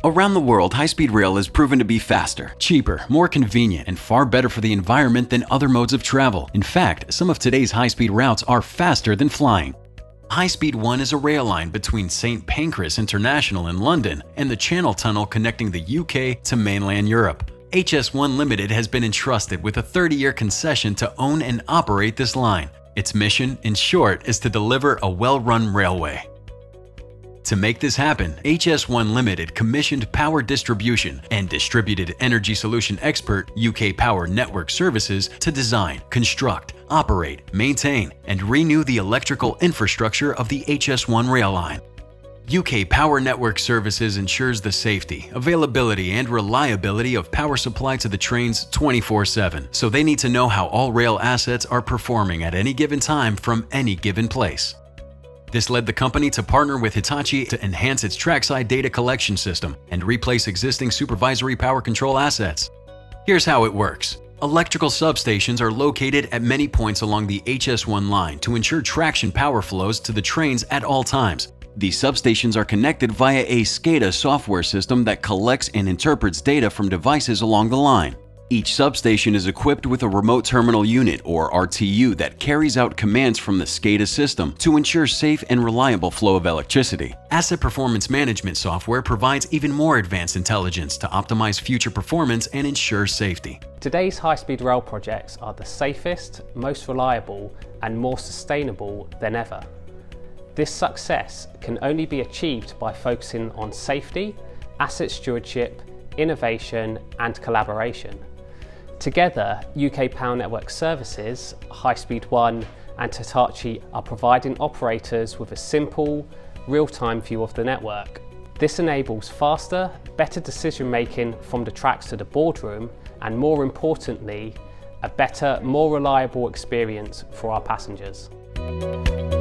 Around the world, high-speed rail has proven to be faster, cheaper, more convenient, and far better for the environment than other modes of travel. In fact, some of today's high-speed routes are faster than flying. High Speed 1 is a rail line between St. Pancras International in London and the Channel Tunnel connecting the UK to mainland Europe. HS1 Limited has been entrusted with a 30-year concession to own and operate this line. Its mission, in short, is to deliver a well-run railway. To make this happen, HS1 Limited commissioned power distribution and distributed energy solution expert UK Power Network Services to design, construct, operate, maintain, and renew the electrical infrastructure of the HS1 rail line. UK Power Network Services ensures the safety, availability, and reliability of power supply to the trains 24/7, so they need to know how all rail assets are performing at any given time from any given place. This led the company to partner with Hitachi to enhance its trackside data collection system and replace existing supervisory power control assets. Here's how it works. Electrical substations are located at many points along the HS1 line to ensure traction power flows to the trains at all times. These substations are connected via a SCADA software system that collects and interprets data from devices along the line. Each substation is equipped with a remote terminal unit, or RTU, that carries out commands from the SCADA system to ensure safe and reliable flow of electricity. Asset performance management software provides even more advanced intelligence to optimize future performance and ensure safety. Today's high-speed rail projects are the safest, most reliable, and more sustainable than ever. This success can only be achieved by focusing on safety, asset stewardship, innovation, and collaboration. Together, UK Power Network Services, High Speed 1 and Hitachi are providing operators with a simple, real-time view of the network. This enables faster, better decision-making from the tracks to the boardroom, and more importantly, a better, more reliable experience for our passengers.